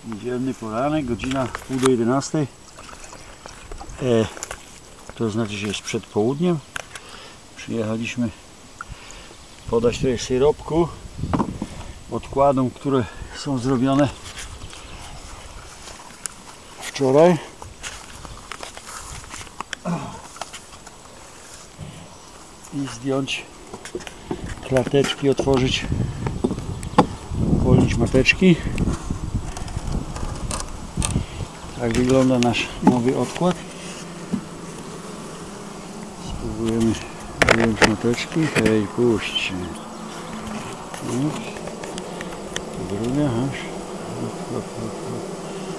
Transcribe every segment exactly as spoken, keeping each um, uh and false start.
Niedzielny poranek, godzina pół do jedenastej. E, to znaczy, że jest przed południem. Przyjechaliśmy podać trochę syropku odkładom, które są zrobione wczoraj. I zdjąć klateczki, otworzyć, uwolnić mateczki. Tak wygląda nasz nowy odkład. Spróbujemy wyjąć mateczki. Hej, puść. Druga, aż. Hop, hop, hop, hop.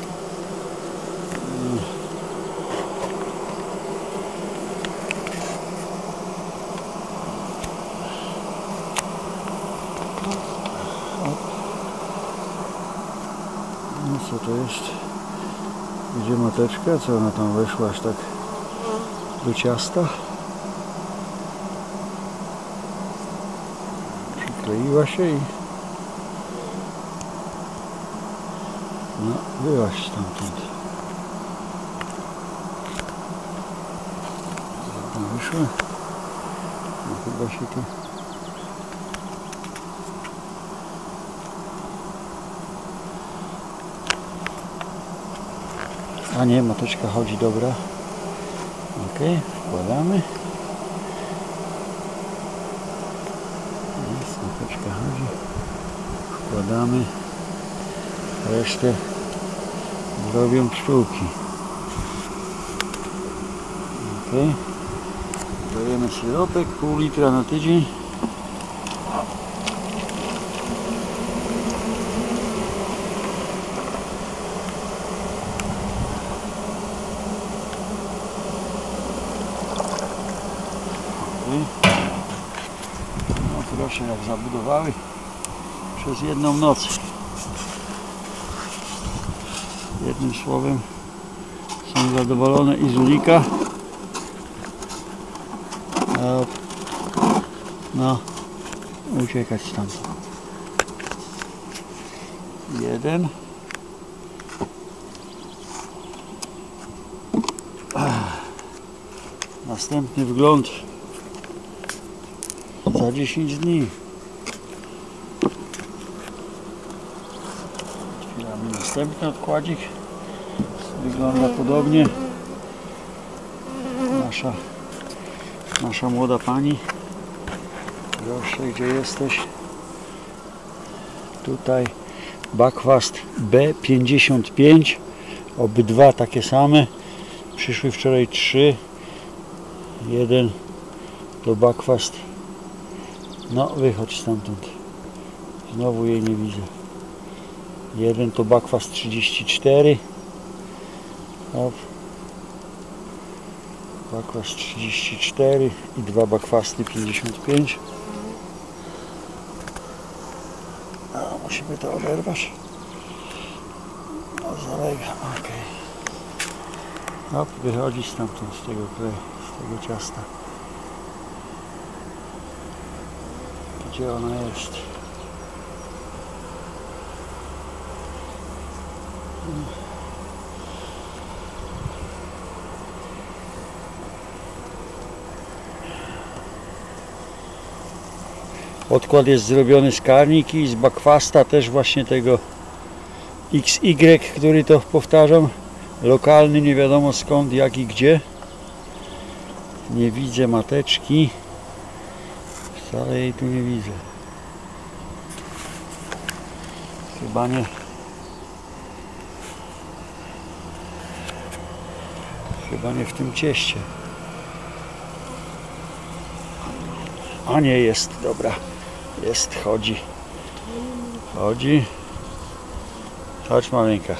No co to jest? Gdzie mateczka? Co ona tam weszła aż tak do ciasta? Przykleiła się i no, wyłaź stamtąd. Co tam wyszło? No chyba się to... A nie, mateczka chodzi, dobra. Ok, wkładamy. Jest, mateczka chodzi. Wkładamy. Resztę zrobią pszczółki. Ok. Dajemy syropek, pół litra na tydzień. No proszę, jak zabudowały przez jedną noc. Jednym słowem są zadowolone i z ulika. No, uciekać stamtąd. Jeden. Następny wgląd za dziesięć dni. Otwieramy następny odkładzik. Wygląda podobnie. Nasza, nasza młoda pani. Proszę, gdzie jesteś? Tutaj Buckfast B pięćdziesiąt pięć. Obydwa takie same. Przyszły wczoraj trzy. Jeden to Buckfast. No, wychodź stamtąd. Znowu jej nie widzę. Jeden to Buckfast trzydzieści cztery. Hop. Buckfast trzydzieści cztery i dwa Buckfasty pięćdziesiąt pięć. A, musimy to oderwać. No, zalega. Ok. Hop, wychodzi stamtąd z tego kleju, z tego ciasta. Gdzie ona jest? Odkład jest zrobiony z karniki i z Buckfasta, też właśnie tego X Y, który to powtarzam, lokalny, nie wiadomo skąd, jak i gdzie. Nie widzę mateczki. Wcale jej tu nie widzę. Chyba nie. Chyba nie w tym cieście. A nie, jest, dobra. Jest, chodzi. Chodzi. Chodź, maleńka.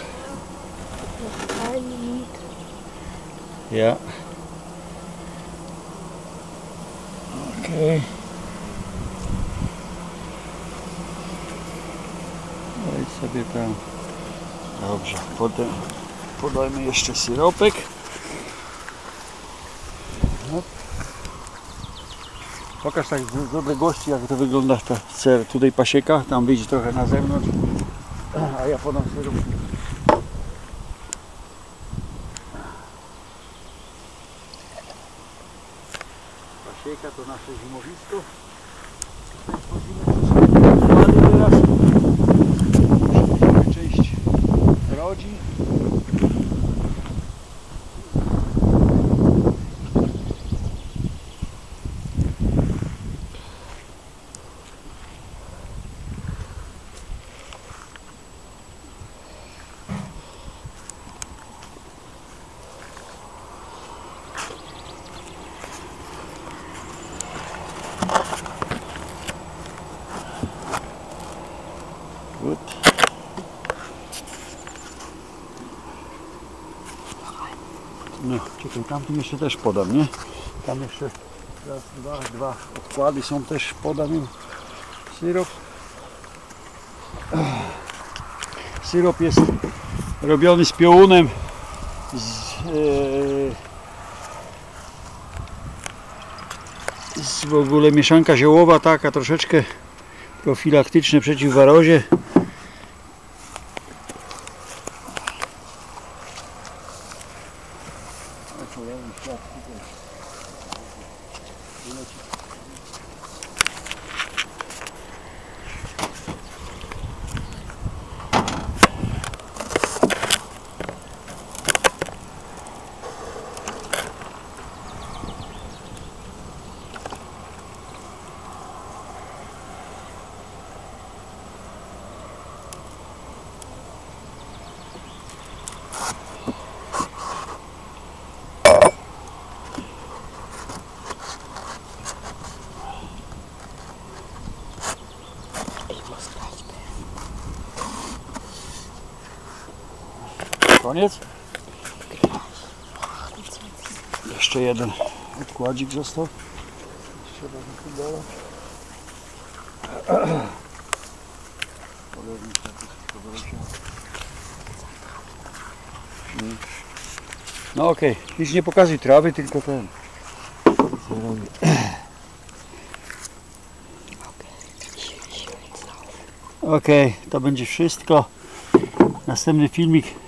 Ja. Okej. Wejdź sobie tam. Dobrze, potem podajmy jeszcze syropek. No. Pokaż tak z odległości, jak to wygląda ta ser. Tutaj pasieka, tam wyjdzie trochę na zewnątrz, a ja podam syrop człowieka to nasze zimowisko. Tutaj wchodzimy przez odpady teraz. Część rodzi. Gut. No, czekaj, tamtym jeszcze też podam, nie? Tam jeszcze raz, dwa, dwa odkłady są, też podam im syrop. Syrop jest robiony z piołunem, z, yy, z w ogóle mieszanka ziołowa, taka troszeczkę profilaktyczne przeciw warozie. Koniec? Jeszcze jeden odkładzik został. Trzeba wykudować. No okej, okay. Nic nie pokazuj trawy, tylko ten. Okej, okay, to będzie wszystko. Następny filmik